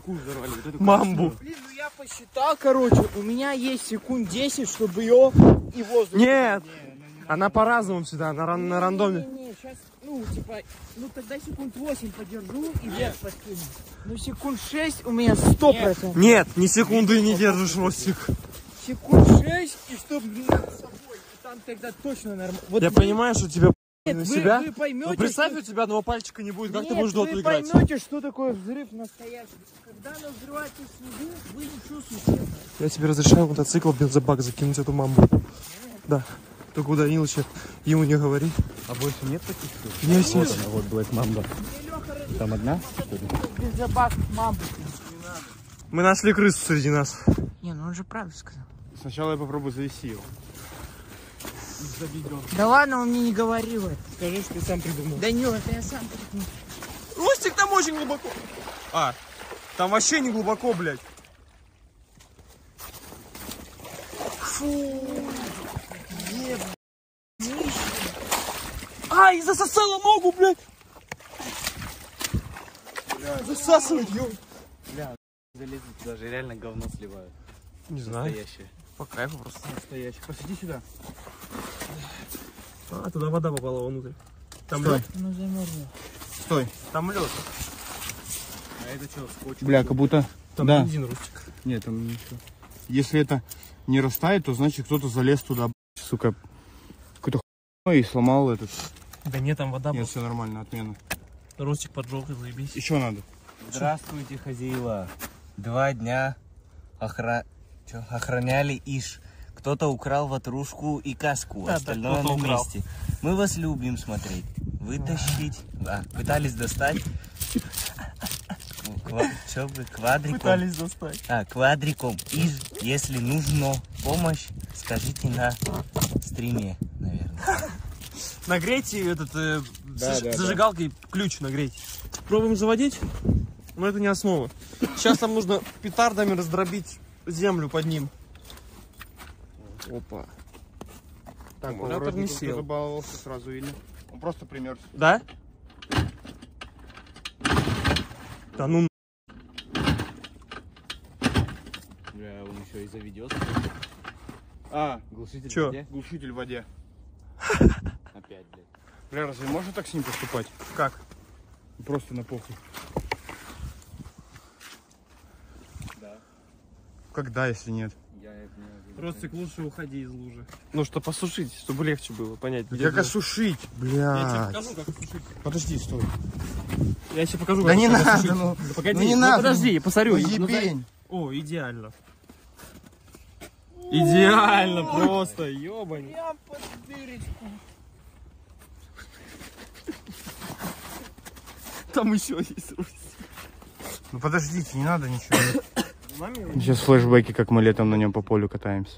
какую взорвали? Вот эту Мамбу. красную. Блин, ну я посчитал, короче, у меня есть секунд 10, чтобы ее и воздух. Нет, она по-разному всегда, на рандоме. Не, сейчас, ну, типа, ну тогда секунд 8 подержу и вверх подкину. Ну, секунд 6 у меня 100%. Нет, ни секунды не держишь, Ростик. Секунд 6, и чтоб над собой, и там тогда точно нормально. Вот Я понимаю, что тебя нет, на вы себя. поймете, Ну, представь, что... у тебя одного пальчика не будет, как Нет, ты будешь доту вы играть? поймете, что такое взрыв настоящий. Когда оно взрывается в снегу, вы не чувствуете. Я тебе разрешаю мотоцикл в бензобак закинуть эту мамбу. Да. Только у Данилыча ему не говори. А больше нет таких? Есть, Вот есть. она, вот Black Mamba. Там одна, что ли? Бензобак, маму. Мы нашли крысу среди нас. Не, ну он же правду сказал. Сначала я попробую завести его. Да ладно, он мне не говорил это. Скажи, что ты сам придумал. Да нет, это я сам придумал. Ростик, там очень глубоко. А, там вообще не глубоко, блядь. Фу. Ай, засосала ногу, блядь. Засасывает ее. Бля, залезли туда же, реально говно сливают. Не знаю. Настоящее. По кайфу просто. Настоящее. Посиди сюда. А, туда вода попала внутрь. Там Стой. лед. Ну замерзла. Стой. Там лед. А это что, скотч? Бля, как будто... Там Да. бензин, Ростик. Нет, там ничего. Если это не растает, то значит кто-то залез туда, сука, какой-то хуй и сломал этот. Да нет, там вода Нет, была. все нормально, отмена. Ростик поджег и заебись. Еще надо. Здравствуйте, хозяева. 2 дня охраняли Иш. Кто-то украл ватрушку и каску, Да, остальное кто-то на украл. месте. Мы вас любим смотреть. Вытащить. Пытались достать. Что вы, квадриком? Пытались достать. Квадриком. Иш, если нужна помощь, скажите на стриме, наверное. Нагрейте этот Да, зажигалкой ключ нагреть. Пробуем заводить, но это не основа. Сейчас нам нужно петардами раздробить землю под ним. Опа. Так, аккумулятор не Кто сел. забаловался, сразу видно. Он просто примерз. Да? Да ну. Бля, он еще и заведется. Глушитель Чё? в воде? Глушитель в воде. Опять, блядь. Бля, разве можно так с ним поступать? Как? Просто на похуй. Да. Когда, если нет? Я это не... Ростик, лучше уходи из лужи. Ну, что посушить, чтобы легче было понять. где Как было. осушить? Я тебе Бля. покажу, как осушить. Подожди, стой. Я тебе покажу, Да как не осушить. надо, ну. Да погоди, Ну не ну надо. подожди, я посмотрю. Ну, Ну, дай- ебень. О, идеально. Идеально просто, ёбань. Прям под дырочку. Там еще есть Ростик. Ну подождите, не надо ничего. Маме Сейчас флешбеки, как мы летом на нем по полю катаемся.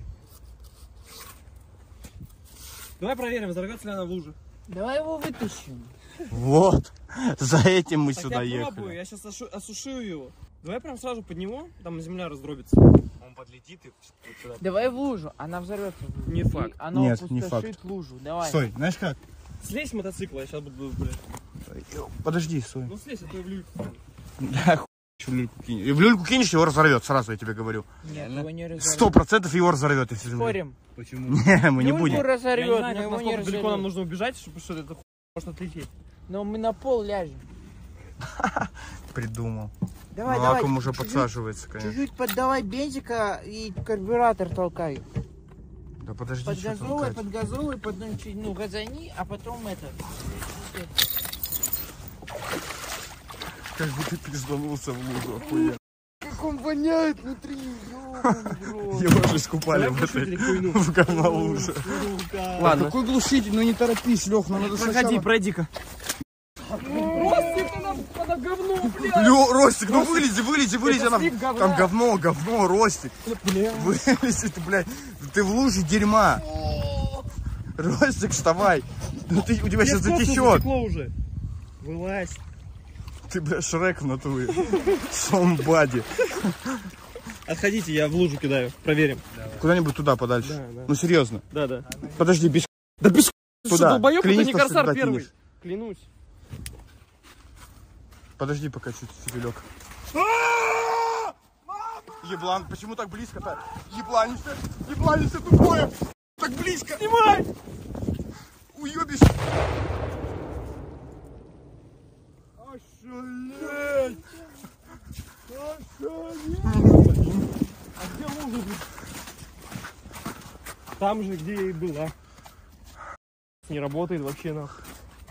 Давай проверим, взорвется ли она в луже. Давай его вытащим. Вот. За этим мы Так сюда я пробую, ехали. я сейчас осушил его. Давай прям сразу под него, там земля раздробится. Он подлетит и сюда. Давай в лужу, она взорвется в лужу. Не И факт. Оно Нет, не опустошит лужу. Давай. Стой, знаешь как? Слезь с мотоцикла, я сейчас буду, блядь. Подожди, стой. Ну слезь, а то я в люльку. Да, хуй в люльку кинешь. И в люльку кинешь, его разорвет, сразу я тебе говорю. Нет, его не разорвет. 100% его разорвет, если же. Спорим. Почему? Не, мы не Люльку будем. Я не разорвет, знаю, но как его не насколько далеко нам разорвет. нужно убежать, чтобы что это хуй может отлететь. Но мы на пол ляжем. Придумал. Давай, Ну, давай. аккум уже чуть-чуть- подсаживается, конечно. Чуть-чуть поддавай бензика и карбюратор толкай. Да подожди, что Подгазовывай, толкать? подгазовывай, потом чуть, ну, газани, а потом это. Как бы ты пизданулся в лужу, охуенно. Как он воняет внутри, Его же искупали в глушитель этой, хуйню. в говнолуже. Ладно, Какой глушитель? Ну не торопись, Лех, нам надо проходи, пройди-ка. Ростик, ну вылези, там говно, Ростик. Вылези ты, блядь, ты в луже дерьма. Ростик, вставай. Ну ты, у тебя сейчас затечет. Стекло уже. Вылазь. Ты, блядь, Шрек в натуре. Somebody. Отходите, я в лужу кидаю, проверим. Куда-нибудь туда подальше. Да. Ну серьезно. Да, да. Подожди, без... Да без... Ты Туда. что, долбоёб, это Клянись, не что Корсар сюда первый. кинешь. Клянусь. Подожди, пока чуть фитилек. Еблан, почему так близко-то? Ебланище тупое. Так близко. Снимай. Уебись. Ошалеть. А где лужа? Там же, где и была. Не работает вообще нахуй.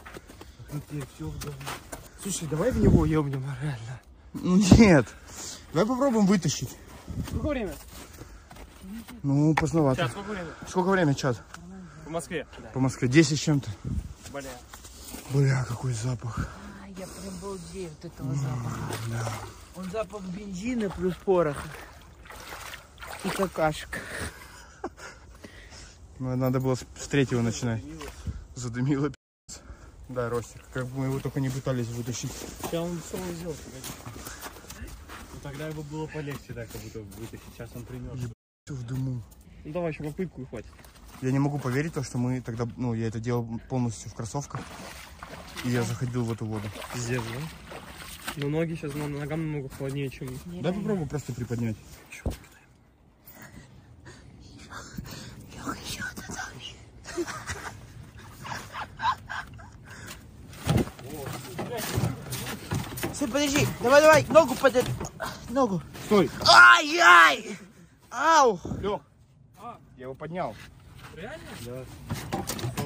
Слушай, давай в него ебнем, реально. Ну нет. Давай попробуем вытащить. Сколько время? Ну, поздновато. Сейчас, сколько время? Сколько время, час? В Москве. По Москве 10 с чем-то. Бля. Бля, какой запах. А, я прям балдею от этого запаха. Он запах бензина плюс пороха. И какашек. Ну, надо было с третьего начинать. Задымило, пи***ц. Да, Ростик, как бы мы его только не пытались вытащить. Сейчас он все взял, погоди. Ну тогда его было полегче, да, как будто вытащить. Сейчас он примет. Все в дыму. Ну давай еще попытку и хватит. Я не могу поверить, то, что мы тогда, ну, я это делал полностью в кроссовках. И я заходил в эту воду. Пиздец, да? Но ноги сейчас на ногам намного холоднее, чем... Дай попробуй просто приподнять. Стой, подожди. Давай, ногу под эту. Ногу. Стой! Ай-яй! Ау! Лех, я его поднял. Реально? Да.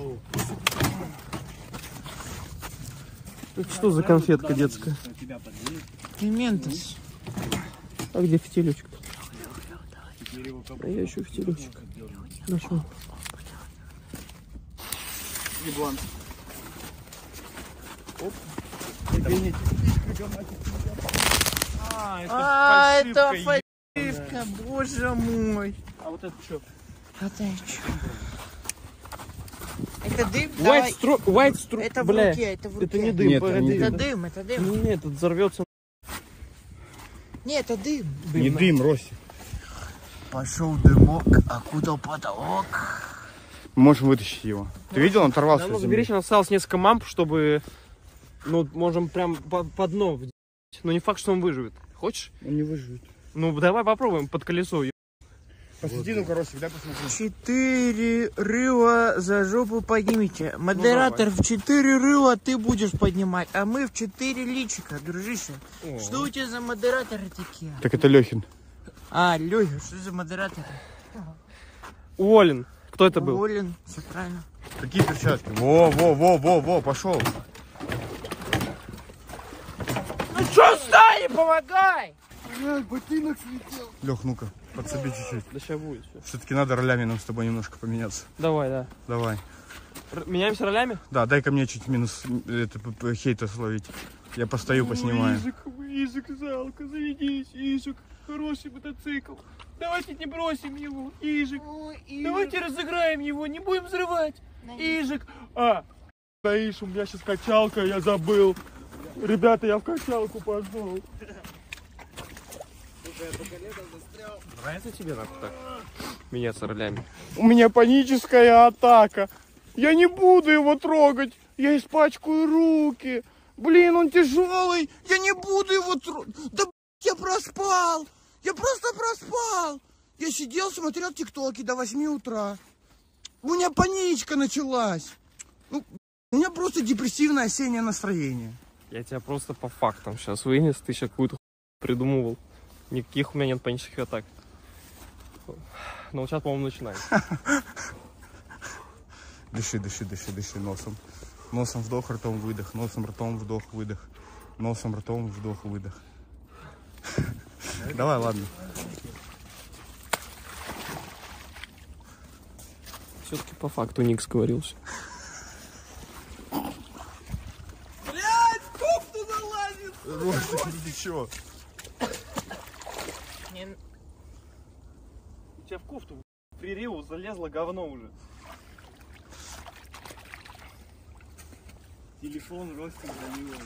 Это что за конфетка детская? Тебя подвинет. Ментос. А где фитилечек? Теперь его как А я ищу фитилечек. Нашел. Еблан. А, это фальшивка, боже мой. А вот это что? Это что? Это дым? Давай. White stro... Это в Бля, руке, это в руке. это не дым, Нет, погоди. не Это дым, это дым. Нет, это взорвется. Нет, это дым. Не дым, Ростик. Пошел дымок, окутал потолок. Мы можем вытащить его. Ты видел, он оторвался Нам от нужно земли. беречь, у нас осталось несколько мамп, чтобы... Ну, можем прям по дно вдеть. Но не факт, что он выживет. Хочешь? Он не выживет. Ну, давай попробуем под колесо. Посади, ну, Ростик, дай посмотрим. 4 рыла за жопу поднимите. Модератор в 4 рыла ты будешь поднимать, а мы в 4 личика, дружище. О. Что у тебя за модераторы такие? Так это Лехин. А, Лёха, что за модераторы? Уоллен. Кто это был? Уволен, все правильно. Какие перчатки? Во, пошел. Ну что стали, помогай! Лех, ну-ка, подсоби чуть-чуть. Да сейчас будет. Всё. Все-таки надо ролями нам с тобой немножко поменяться. Давай, да. Давай. Меняемся ролями? Да, дай ко мне чуть минус хейта словить. Я постою, поснимаю. Ижик, жалко, заведись, Ижик. Хороший мотоцикл. Давайте не бросим его, Ижик. Давайте разыграем его, не будем взрывать. Ижик. Стоишь, у меня сейчас качалка, я забыл. Ребята, я в качалку пошел. Нравится тебе нахуй так меняться ролями? У меня паническая атака. Я не буду его трогать. Я испачкаю руки. Блин, он тяжелый. Я не буду его трогать. Да, я проспал. Я просто проспал. Я сидел, смотрел тиктоки до 8 утра. У меня паничка началась. Ну, у меня просто депрессивное осеннее настроение. Я тебя просто по фактам сейчас вынес, ты сейчас какую-то придумывал. Никаких у меня нет панических атак. Но вот сейчас, по-моему, начинается. Дыши носом. Носом вдох, ртом выдох. Носом, ртом вдох, выдох. Носом, ртом вдох, выдох. Давай, ладно. Все-таки по факту Никс говорился. Ростик, ты чё? У тебя в кофту приреву залезло говно уже. телефон Ростик залил.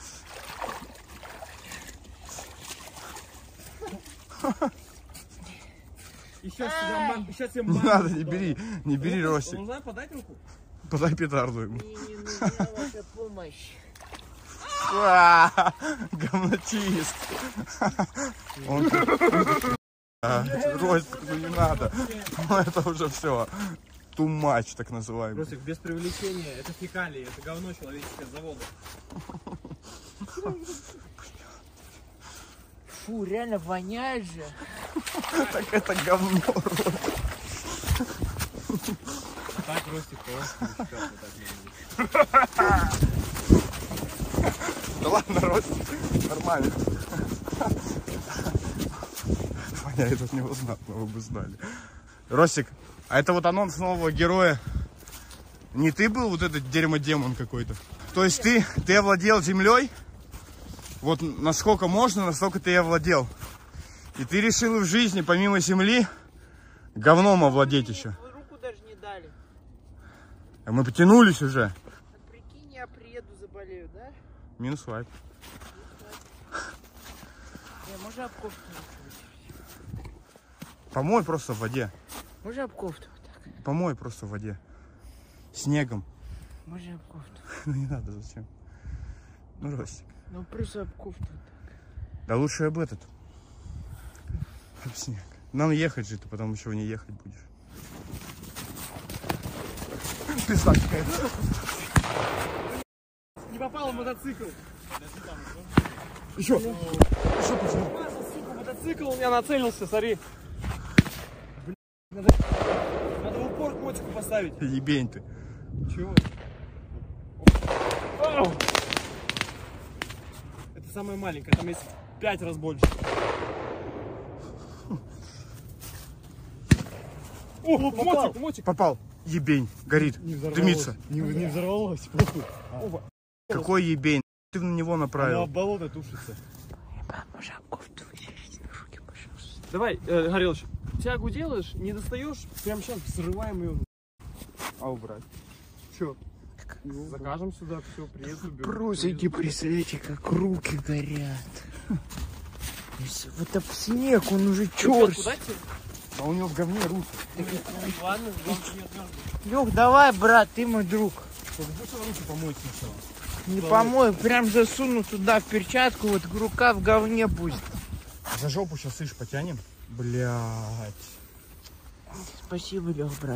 Сейчас я Не надо, не бери, Ростик. Нужно подать руку? Подай петарду ему. Мне не нужна ваша помощь. Говночист. Он Ростик, ну не надо. Ну это уже все. Too much, так называемый. Ростик, без привлечения, это фекалии, это говно человеческое с завода. Фу, реально воняет же. Так это говно, Ростик. Так, Ростик, вот так. Да ладно, Ростик, нормально. Воняет от него знатно, вы бы знали. Ростик, а это вот анонс нового героя. Не ты был вот этот дерьмодемон какой-то? То есть ты овладел землей? Вот насколько можно, настолько ты и овладел. И ты решил в жизни, помимо земли, говном овладеть еще. Руку даже не дали. А мы потянулись уже. А прикинь, я приеду, заболею, да? Минус лайк. Можно об кофту? Помой просто в воде. Можно об кофту вот так? Помой просто в воде. Снегом. Можно об кофту? Ну не надо, зачем? Ну, Ростик. Ну просто об кофту вот так. Да лучше об этот. Об снег. Нам ехать же, ты потом еще не ехать будешь. Пизда какая-то. Не попал в мотоцикл. Еще почему? Сука, мотоцикл у меня нацелился, смотри. Блин, надо в упор котику поставить. Ебень ты. Чего? Ау! Это самая маленькая, там есть 5 раз больше. О, мотик. Попал. Ебень. Горит. Дымится. Не взорвалось. Какой ебень? Ты на него Она направил. в болото тушится. Можно об кофту вытереть руки, пожалуйста. Давай, Горелыч, тягу делаешь, не достаешь, прямо сейчас взрываем ее. А убрать? Че? Закажем сюда, все, приеду. Прусики, представляете, как руки горят. Вот об снег, он уже черт. Куда тебе? А у него в говне руки. Ладно, главное, не отвёрнуть. Лёх, давай, брат, ты мой друг. Пусть он руки помоет сначала. Не помой, прям засуну туда в перчатку, вот рука в говне будет. За жопу сейчас, слышь, потянем. Блядь. Спасибо, Лёх, брат.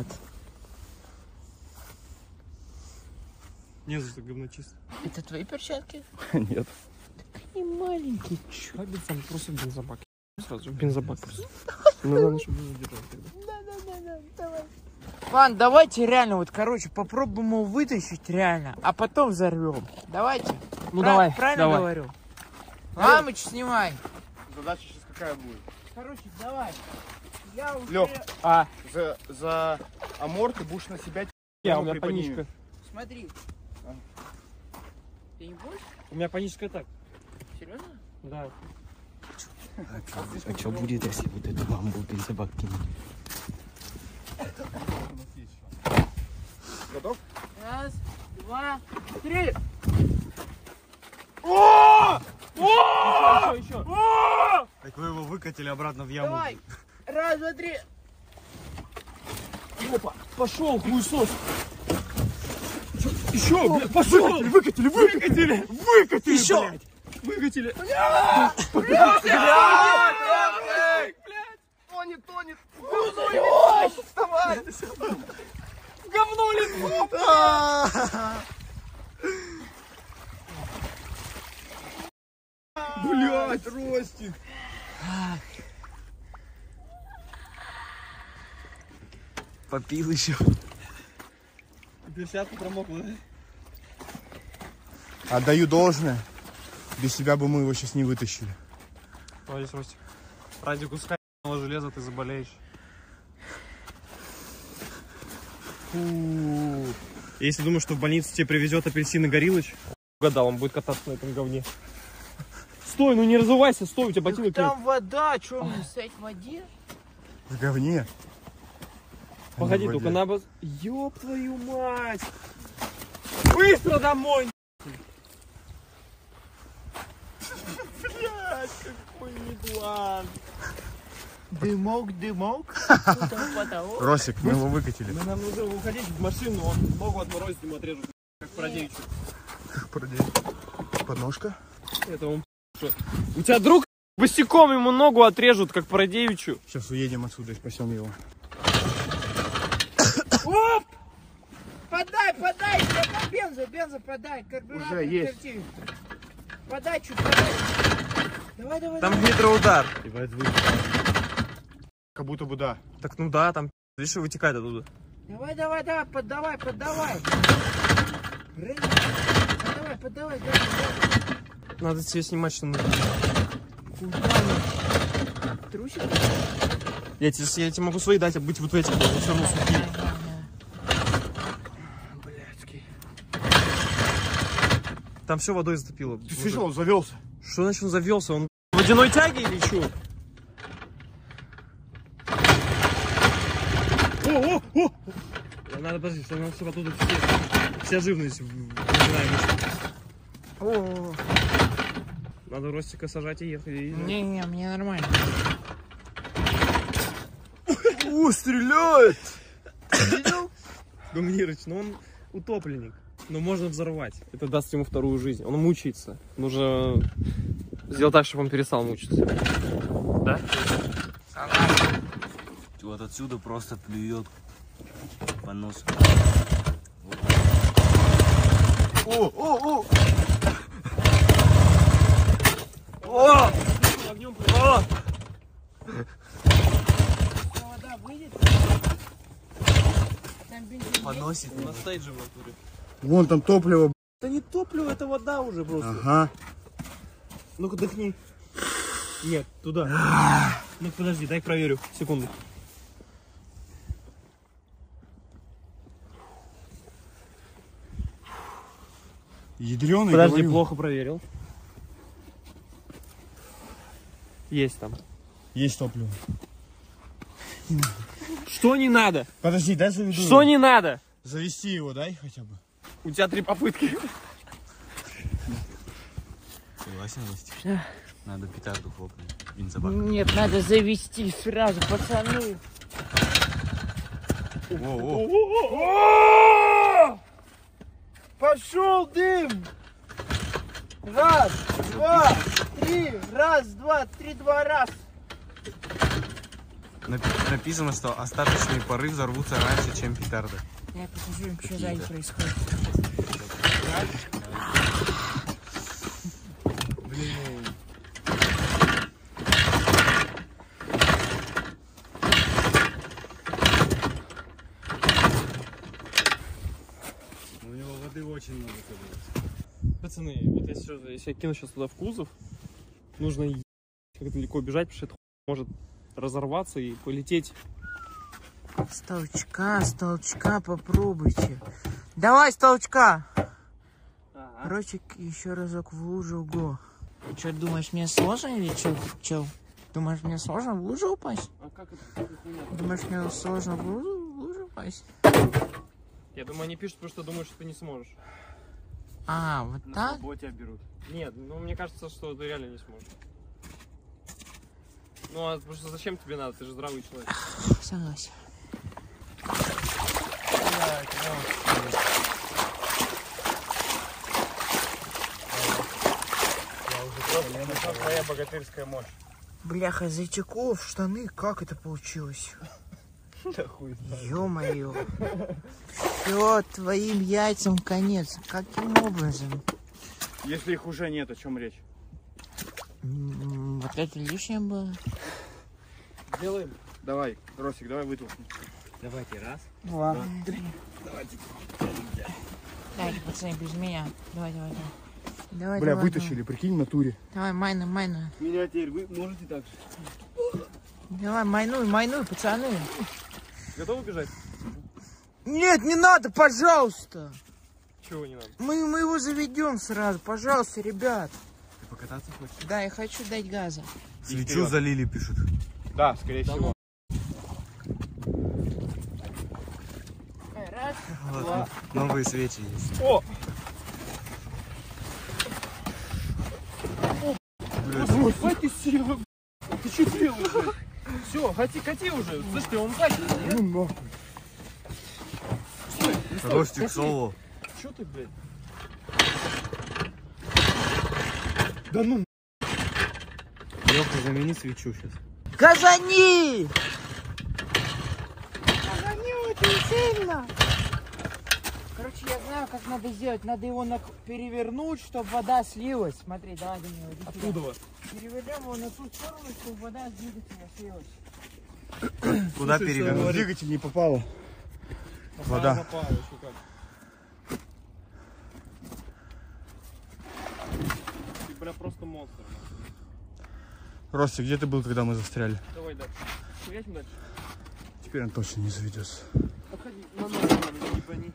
Не, за говно чисто. Это твои перчатки? Нет. Они маленькие, чё? Как бы там просто бензобак. Сразу бензобак просто. Ну, надо, чтобы не задержать тогда. Да, давай. Ладно, давайте реально, вот, короче, попробуем его вытащить реально, а потом взорвем. Давайте. Ну, давай, Правильно давай. говорю? Мамыч, снимай. Задача сейчас какая будет? Короче, давай. Я уже... Лёх, за амор ты будешь на себя... У меня паничка. Смотри. Ты не будешь? У меня паническая так. Серьезно? Да. А что будет, если вот эту мамбу бензобак кинуть? Готов? Раз, два, три. Еще. Так вы его выкатили обратно в яму. Давай. Раз, два, три. Опа, пошел, хуесос. Еще, блядь, пошел. Выкатили. Еще. Блядь. Выкатили. Тонет. Вставай. Говно лицо. Блядь, Ростик. Попил еще. Перчатка промокла, да? Отдаю должное. Без тебя бы мы его сейчас не вытащили. Молодец, Ростик. Ради куска железа ты заболеешь. Фу. Если думаешь, что в больницу тебе привезет апельсины Горилыч, угадал, он будет кататься на этом говне. Стой, ну не разувайся, стой, у тебя ботинок. Там вода, что мне стоять в воде? В говне. Погоди, в воде. только надо... Ёб твою мать! Быстро домой! Блядь, какой неглан! Дымок. Ростик, мы его выкатили. Нам нужно уходить в машину, он ногу отморозит, ему отрежут. Как продевичу. Подножка. Это он... У тебя друг Босиком ему ногу отрежут, как Парадевичу. Сейчас уедем отсюда и спасем его. Оп! Подай, бенза подай, карбюратор. Уже есть. Терти. Подай чуть, подай. Давай. Там гидроудар. Как будто бы да. Так ну да, там видишь, вытекает оттуда. Давай, поддавай. Поддавай, давай. Надо тебе снимать, что нужно. Куда? Трусик? Я тебе могу свои дать, а быть вот этим, но все равно сухие. Блядский. Там все водой затопило. Ты слышал, он завелся. Что значит он завелся? Он в водяной тяге или что? О! Надо подожди, что нам все оттуда вся живность выбираем. О, Надо Ростика сажать и ехать. не, мне нормально. О, стреляет! Видел? Гумнирыч, ну он утопленник. Но можно взорвать. Это даст ему вторую жизнь. Он мучается. Нужно сделать так, чтобы он перестал мучиться. Да? Вот отсюда просто плюет по носу. О! Вода выйдет? Там бензин. Поносит. На стейдже в натуре. Вон там топливо. Это не топливо, это вода уже просто. Ага. Ну-ка дыхни. Нет, туда. Ну подожди, дай проверю. Секунду. Ядреный, Подожди, говорю. плохо проверил. Есть там. Есть топливо. Что не надо? Подожди, дай заведу. Что не надо? Завести его, дай хотя бы. У тебя 3 попытки. Согласен, Ростик? Надо петарду хлопнуть. Бензобак. Нет, надо завести сразу, пацаны. Пошел дым! Раз, два, три, два раз. Написано, что остаточные пары взорвутся раньше, чем петарда. Я покажу им, что сзади происходит. У него воды очень много. Пацаны, вот если я кину сейчас туда в кузов, нужно как далеко бежать, потому что это может разорваться и полететь. С толчка попробуйте. Давай с толчка. Ротик, еще разок в лужу, го. Че, думаешь, мне сложно или че? Думаешь, мне сложно в лужу упасть? А как это? Думаешь, мне сложно в лужу упасть? Я думаю, они пишут, потому что думают, что ты не сможешь. А, вот так? Тебя берут. Нет, ну мне кажется, что ты реально не сможешь. Ну а потому что зачем тебе надо? Ты же здравый человек. Согласен. Твоя богатырская мощь. Бляха, затекло в штаны, как это получилось? Ё-моё. Все, твоим яйцам конец. Каким образом? Если их уже нет, о чем речь? Вот это лишнее было. Делаем. Давай, Ростик, давай вытолкни. Давайте, раз. Два, три. Давайте, пацаны, без меня. Давай. Давай, Бля, давай, вытащили, прикинь, в натуре. Давай, майну. Меня теперь вы можете так же? Давай, майнуй, пацаны. Готовы бежать? Нет, не надо, пожалуйста. Чего не надо? Мы его заведем сразу, пожалуйста, ребят. Ты покататься хочешь? Да, я хочу дать газа. Свечу залили, пишут. Да, скорее всего. Раз. Вот, новые свечи есть. О! Хватит силы, ты что делаешь? Все, кати уже. Слышь, ты он катит. Ну нахуй. Ростик соло. Че ты, блядь? Да ну. Лёха, замени свечу сейчас. Газани! Огонь очень сильно. Короче, я знаю, как надо сделать. Надо его перевернуть, чтобы вода слилась. Смотри, давай, Данила, иди сюда. Откуда? Перевернем его на ту сторону, чтобы вода с двигателя слилась. Куда перевернуть? Двигатель не попало. Вода. Запала, еще как. Ты, бля, просто монстр. Ростик, где ты был, когда мы застряли? Давай дальше. Едем дальше. Теперь он точно не заведется. Подходи, на ногу надо, не гони.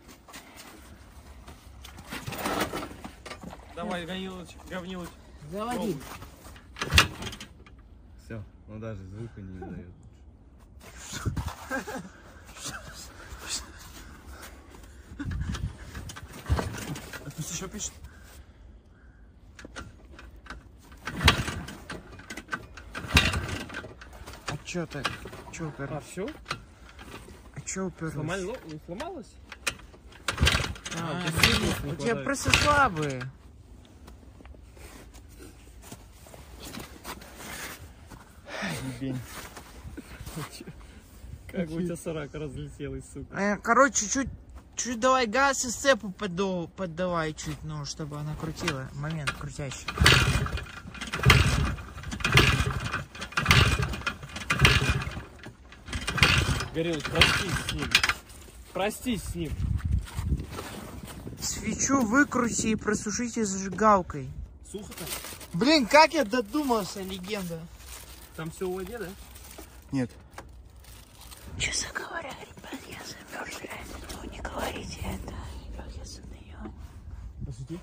Давай, Ганилыч, говнилыч. Заводи. Все, он даже звука не издает. Пусть еще пишет. А чё так? Чё уперлось? А, все? А чё уперлось? Сломалось? А, у тебя сильных не у тебя хватает. просто слабые. Ебень. Как у тебя сарака разлетелась, сука. Короче, чуть давай газ и сцепу поддавай чуть, ну, чтобы она крутила. Момент крутящий. Горелыч, простись с ним. Простись с ним. Свечу выкрути и просушите зажигалкой. Сухо-то? Блин, как я додумался, легенда. Там все в воде, да? Нет. Честно говоря, ребят, я замерз реально. Ну, не говорите это. Я задаю. Посвети.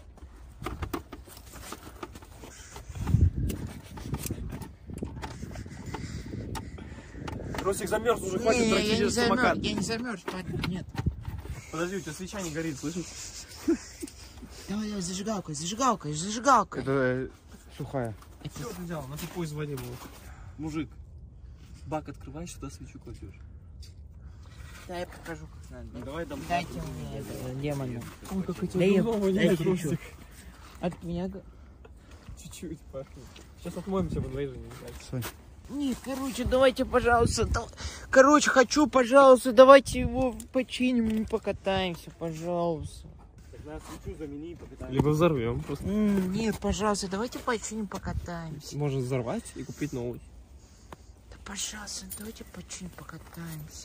Ростик замерз уже, хватит Не, трактировать я не замерз, самокат. я не замерз, парень, нет. Подожди, у тебя свеча не горит, слышишь? Давай, зажигалкой. Это сухая. Что ты взял? На тупой звони был. Мужик, бак открываешь, сюда свечу кладешь. Да, я покажу, как надо. Ну, давай дам. Дайте мне это, демону. Ой, как у Да я- тебя воняет, дайте еще. Ростик. От меня... Чуть-чуть пахнет. Сейчас отмоемся во дворе. Нет, короче, давайте, пожалуйста. Короче, хочу, пожалуйста, давайте его починим и покатаемся, пожалуйста. Тогда свечу замени и покатаемся. Либо взорвем просто. Нет, пожалуйста, давайте починим, покатаемся. Можно взорвать и купить новый. Да, пожалуйста, давайте починим, покатаемся.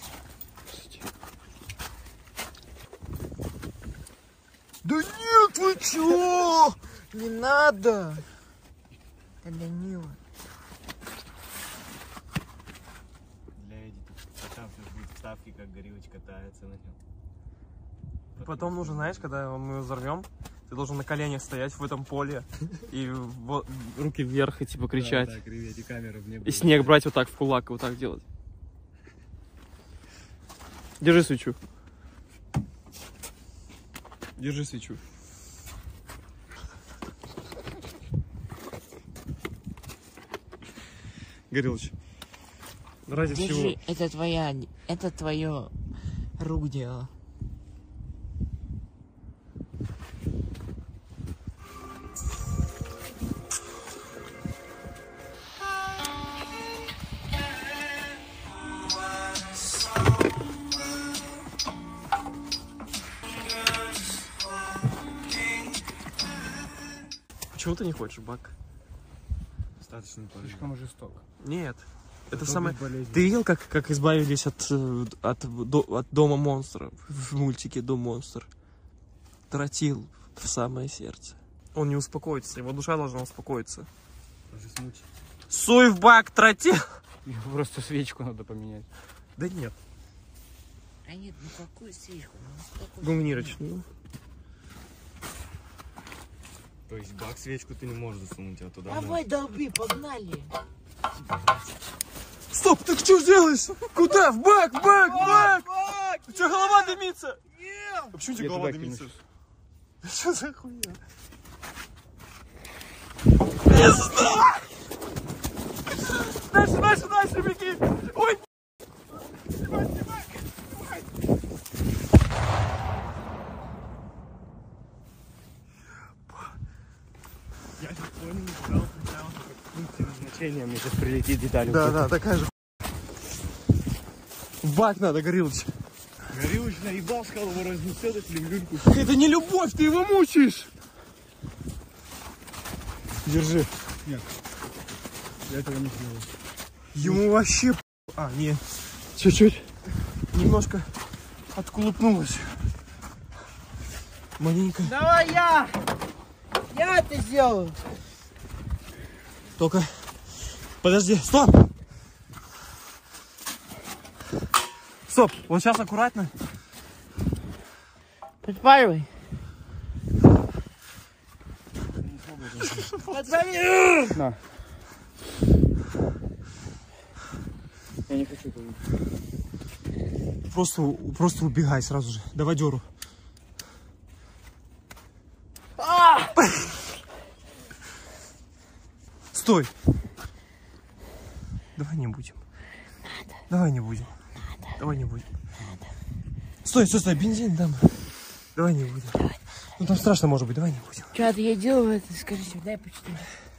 Да нет, вы чё? Не надо. Это Данила. Для эдитов. А там все будет вставки, как Горилыч катается на нем. Потом нужно, знаешь, когда мы его взорвем, ты должен на коленях стоять в этом поле и руки вверх и типа кричать. Да, криветь, и камеру в небо. И снег брать вот так в кулак и вот так делать. Держи свечу. Держи свечу. Горилыч, ради всего. Держи, это твое рук дело. Почему ты не хочешь, Бак? Достаточно порыв. Слишком жесток. Нет. Это Зато самое... безболезненно. Ты видел, как избавились от дома монстра в мультике «Дом монстр»? Тротил в самое сердце. Он не успокоится, его душа должна успокоиться. Уже смучить. Суй в бак тротил! Просто свечку надо поменять. Да нет. А нет, ну какую свечку? Гумнирочь, ну. То есть бак свечку ты не можешь засунуть, а туда Давай, долби, погнали. Стоп, ты что делаешь? Куда? В бак, в бак, в бак! У тебя голова дымится! А почему у тебя Я голова туда дымится? кинусь. Что за хуйня? Дальше, беги! Ой! Назначение, мне сейчас прилетит деталь. Да, такая же. В бак надо, Горилыч. Горилыч наебал, сказал, его разнесет, если люльку. Это не любовь, ты его мучаешь. Держи. Нет, я этого не сделаю. Ему вообще... А, не. Чуть-чуть. Немножко откулупнулось. Маленько. Давай я! Я это сделаю. Только... Подожди, стоп! Стоп, вот сейчас аккуратно. Подпаливай. Подпаливай. На. Я не хочу этого. Просто убегай сразу же. Давай дёру. Стой. Давай не будем. Давай не будем. Давай не будем. Стой, бензин там. Давай не будем. Ну там страшно может быть, давай не будем. Что-то я делаю это, скажите, дай почитаю.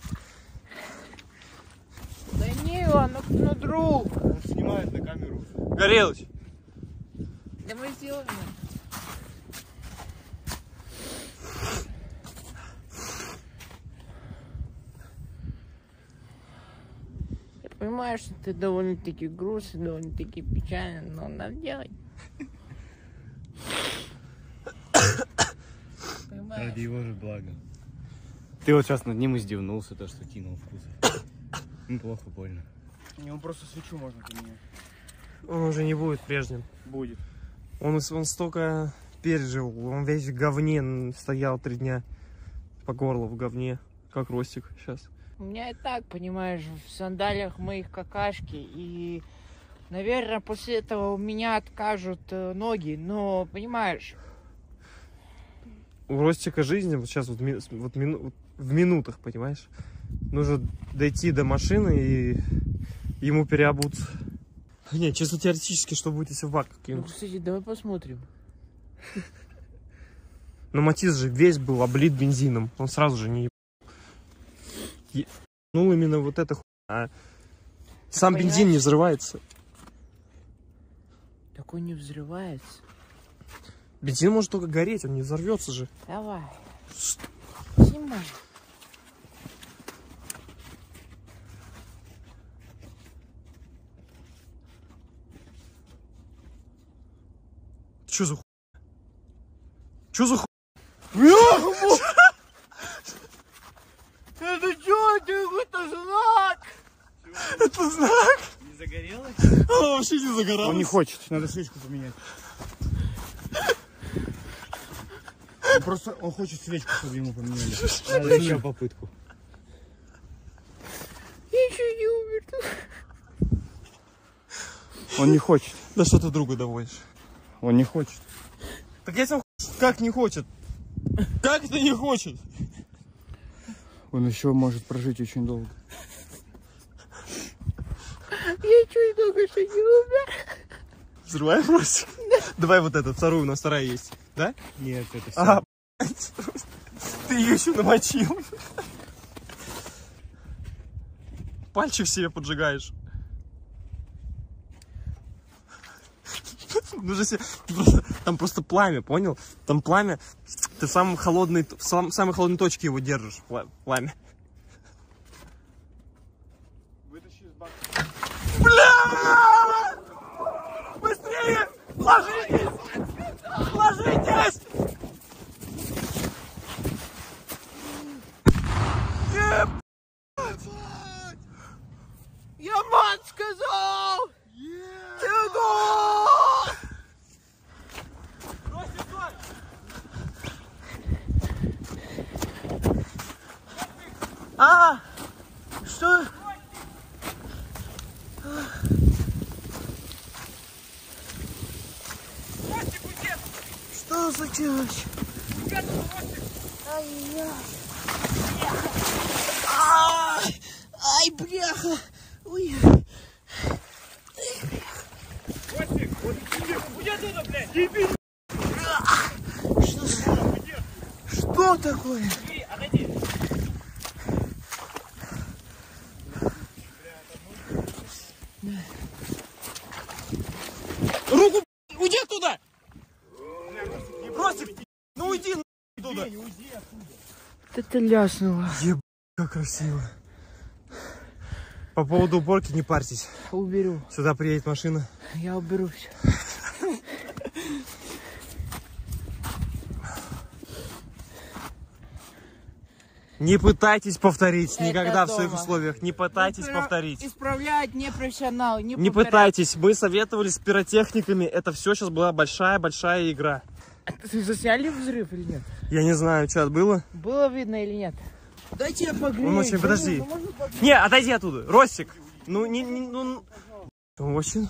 Данила, ну друг. Он снимает на камеру. Горелыч. Да мы сделаем. Я понимаю, что ты довольно-таки грустный, довольно-таки печальный, но надо делать. Понимаешь? Ради его же блага. Ты вот сейчас над ним издевнулся, то, что кинул в кузов. Ну, плохо, больно. Ему просто свечу можно поменять. Он уже не будет прежним. Будет. Он столько пережил. Он весь в говне стоял 3 дня. По горло в говне. Как Ростик сейчас. У меня и так, понимаешь, в сандалиях моих какашки. И, наверное, после этого у меня откажут ноги. Но, понимаешь... У Ростика жизнь вот сейчас вот в минутах, понимаешь? Нужно дойти до машины и ему переобуться. Не, чисто теоретически, что будет, если в бак Ну, кинуть. кстати, давай посмотрим. Но Матис же весь был облит бензином. Он сразу же не ну именно вот это а сам Понимаешь? бензин не взрывается. Так он не взрывается. Бензин может только гореть, он не взорвется же. Давай. Снимай. Чё за хуй? Чё за хуй? Это что? Это какой-то знак! Это знак? Не загорелось? Он вообще не загорался. Он не хочет, надо свечку поменять. Он хочет свечку, чтобы ему поменяли. Надо еще попытку. Я еще не умер. Он не хочет. Да что ты друга доводишь? Он не хочет. Так я сам как не хочет? Как это не хочет? Он еще может прожить очень долго. Я чуть только что не умер. Взрываем, Ростик? Давай вот эту, вторую, у нас вторая есть. Да? Нет, это все. А, ты ее еще намочил. Пальчик себе поджигаешь. Ну же себе, там просто пламя, понял? Там пламя, ты в самой холодной точке его держишь, пламя. Вытащи из бака. Бля! Быстрее! Ложитесь! Ложитесь! Я мат сказал! А! Что? Что случилось? Ай-яй. Ай, бляха! Ой. Что такое? что-то ляснуло. Как красиво. По поводу уборки не парьтесь. Уберу. Сюда приедет машина. Я уберу все. Не пытайтесь повторить Это никогда в своих дома. условиях. Не пытайтесь повторить. Исправляет непрофессионал. Не пытайтесь. Мы советовались с пиротехниками. Это все сейчас была большая-большая игра. Ты засняли взрыв или нет? Я не знаю, что это было. Было видно или нет? Дайте я погрею. Он очень, подожди. Не, отойди оттуда. Ростик. Ну, ну. Он очень...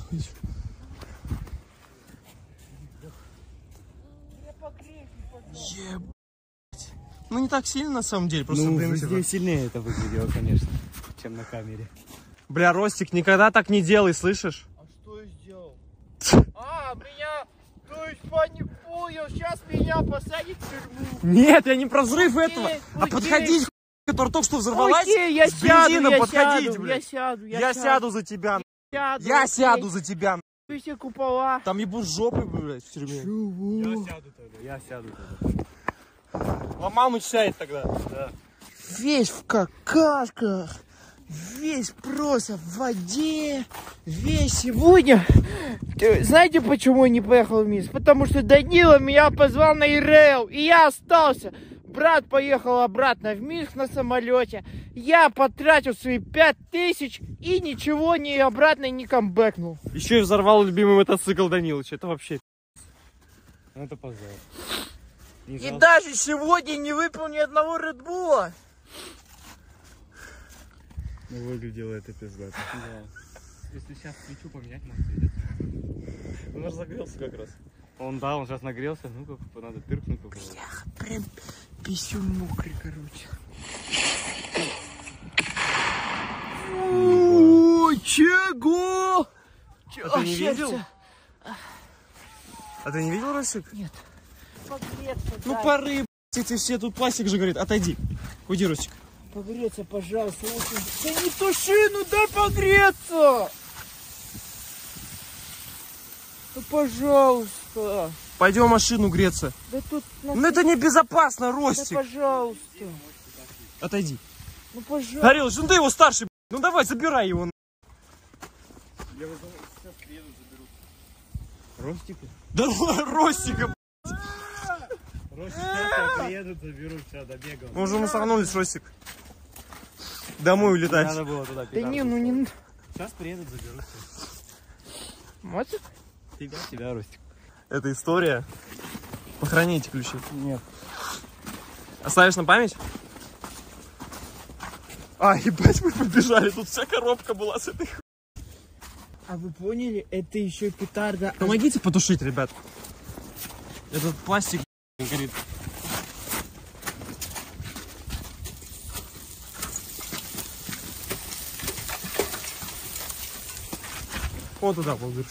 Ебать. Ну, не так сильно, на самом деле. Просто, Ну, блин, везде сильнее это выглядело, конечно, чем на камере. Бля, Ростик, никогда так не делай, слышишь? А что я сделал? Меня... То есть, понял, сейчас меня посадят в тюрьму. Нет, я не про взрыв Окей, этого. А окей. подходить, которая только что взорвалась. Окей, я с бензином сяду, подходить, я блядь. сяду. Я сяду за тебя. сяду. Я окей. сяду за тебя. Вы все купола. Там ебу с жопы, блядь, в тюрьме. Я сяду тогда. А маму сядет тогда. Да. Весь в какашках. Весь просто в воде. Весь сегодня. Знаете, почему я не поехал в Минск? Потому что Данила меня позвал на ИРЛ. И я остался. Брат поехал обратно в Минск на самолете. Я потратил свои 5000 и ничего не обратно не камбэкнул. Еще и взорвал любимый мотоцикл Данилыча. Это вообще... Ну это позор. Не И жалко? даже сегодня не выпил ни одного Редбула. Ну выглядело это пиздато. Да. Если сейчас свечу поменять, может придется. Он разогрелся как раз. Он сейчас нагрелся, ну-ка, надо тыркнуть. Прям писюн мокрый, короче. О, чего? А ты не видел? А ты не видел, Ростик? Нет. Погреться, Ну дай. пары, эти все, тут пластик же говорит. Отойди. Уйди, Ростик. Погреться, пожалуйста. Очень... Да не туши, ну дай погреться. Ну, пожалуйста. Пойдем в машину греться. Да тут... Ну это небезопасно, Да, Ростик. пожалуйста. Отойди. Ну, пожалуйста. Горелыч, ну ты его старший, ну давай, забирай его. Ростику? Да Ростика. Ростик, сейчас приедут, заберут, все, добегал. Мы уже мусорнулись, Ростик. Домой улетать. Надо было туда Да не, ну не... Сейчас приедут, заберут. Мотик? Тебя, Ростик. Это история. Похороните ключи. Нет. Оставишь на память? А, ебать, мы побежали. Тут вся коробка была с этой. А вы поняли, это еще петарда. Помогите потушить, ребят. Этот пластик горит. Вот туда, полдырочку.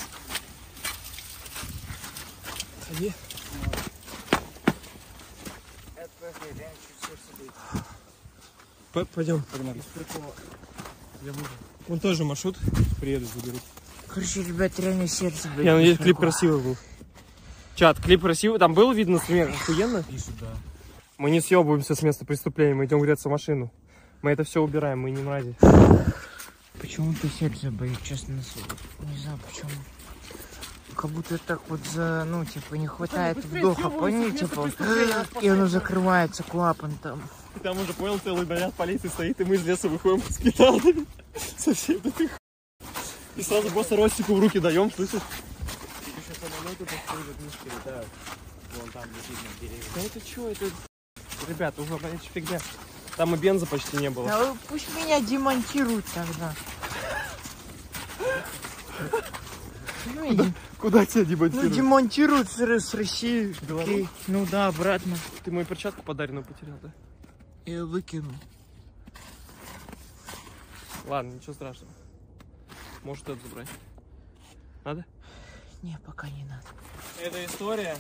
Ходи. Пойдем. Погнали. Вон тоже маршрут. Приедут, заберут. Короче, ребят, реально сердце болит. Я надеюсь, клип красивый был. Чат, клип красивый. Там было видно, например, охуенно? Мы не съебываемся с места преступления, мы идем греться в машину. Мы это все убираем, мы не мрази. Почему-то сердце болит, честно. Не знаю почему. Как будто так вот ну, типа, не хватает вдоха, поняли, типа, и оно закрывается, клапан там. Там уже понял, целый наряд полиции стоит, и мы из леса выходим с гитарами. Со всей этой и сразу просто Ростику в руки даем, слышишь? Еще самолеты подходят, мышки летают. Вон там действительно деревья. Да это что, это... Ребята, уже это фигня. Там и бенза почти не было. Да пусть меня демонтируют тогда. Куда тебя Ну, демонтируют? демонтируют с России. Окей. Ну да, обратно. Ты мою перчатку подаренную потерял, да? Я выкину. Ладно, ничего страшного. Может это забрать. Надо? Не, пока не надо. Это история.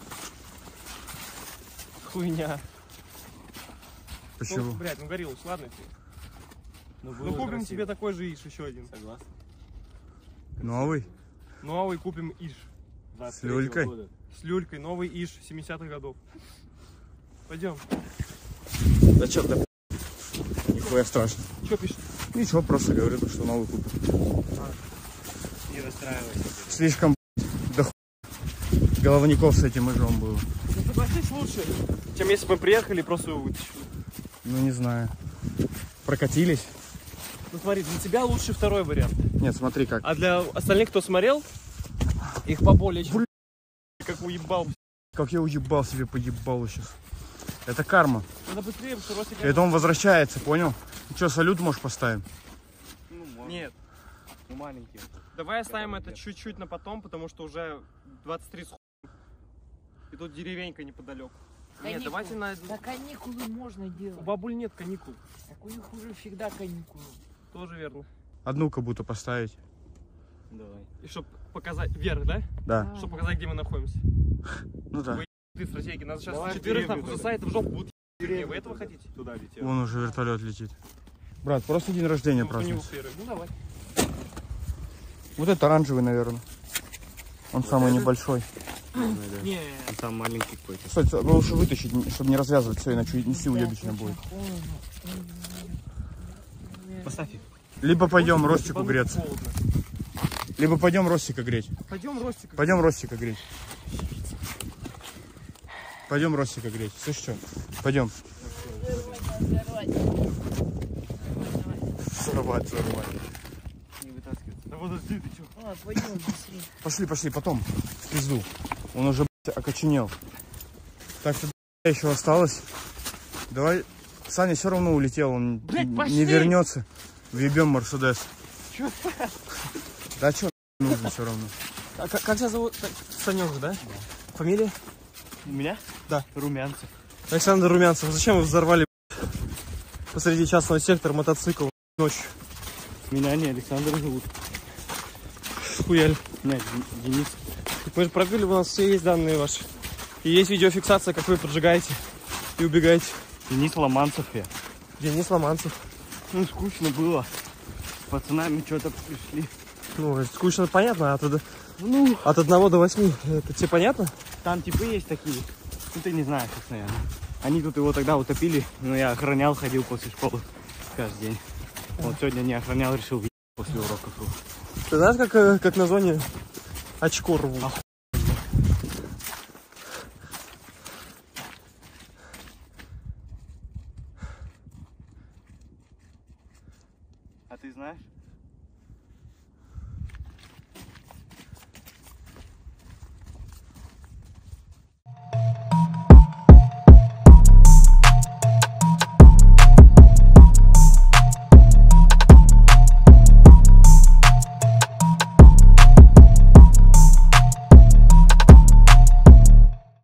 Хуйня. Почему? Ну, блядь, ну Гориллыч, ладно тебе. Ну, Ну купим себе такой же Иш, еще один. Согласен. Новый? Новый купим Иш. С люлькой? С люлькой, новый Иш 70-х годов. Пойдем. Да чё, да Нихуя страшно. чё пишет? Ничего, просто говорю, что новый купит. Не расстраивайся. Слишком до головников с этим ижом было. Ну согласись, лучше, чем если бы мы приехали и просто вытащили. Ну не знаю. Прокатились? Ну смотри, для тебя лучше второй вариант. Нет, смотри как. А для остальных, кто смотрел, их поболее, чем... Как уебал. Как я уебал себе поебал сейчас. Это карма. Надо быстрее, потому что Ростик... Это он возвращается, понял? Ну что, салют можешь поставить? Ну, можно. Нет, Ну, маленький. давай оставим это чуть-чуть на потом, потому что уже 23 с хуем. И тут деревенька неподалеку. Нет, давайте на... На каникулы можно У делать. бабуль нет каникул. Так у них уже всегда каникулы. Тоже верно. Одну как будто поставить. Давай. И чтобы показать... Вверх, да? Да. Чтобы показать, где мы находимся. Ну да. Ты стратегии. Нас сейчас Давай четверых деревню нахуй тогда. засадят в жопу будут ебать. Вы этого хотите? Туда летел. Вон уже вертолет летит. Брат, просто день рождения Ну, у него празднуется. первый. Ну давай. Вот это оранжевый, наверное. Он самый небольшой. Не, Он там маленький какой-то. Кстати, лучше вытащить, чтобы не развязывать все, иначе неси уебищно будет. Поставь их. Либо пойдем Ростику ебануть греться. холодно. Либо пойдем Ростика греть. Пойдем, Ростик. Пойдем Ростика греть. Пойдем Ростика греть. Слышь, что? Пойдем. Сорвать. Не вытаскивай. Да подожди, ты чё? Пойдем быстрее. Пошли, потом. В пизду. Он уже, блядь, окоченел. Так что, блядь, еще осталось. Давай. Саня все равно улетел, он Блядь, пошли! не вернется. Въебем Мерседес. Да что нужно все равно. А как тебя зовут? Санёк, да? Фамилия? У меня? Да. Румянцев. Александр Румянцев. Зачем вы взорвали посреди частного сектора мотоцикл ночью? Меня не Александр зовут. Хуяль. Нет, Денис. Мы же пробили, у нас все есть данные ваши. И есть видеофиксация, как вы поджигаете и убегаете. Денис Ломанцев я. Денис Ломанцев. Ну, скучно было. С пацанами что-то пришли. Ну, это скучно, понятно, от 1 до 8. Это тебе понятно? Там типы есть такие. Ну, ты не знаешь их, наверное. Они тут его тогда утопили, но я охранял, ходил после школы каждый день. Вот сегодня не охранял, решил въебать после уроков. Ты знаешь, как на зоне очко рвут? А ты знаешь?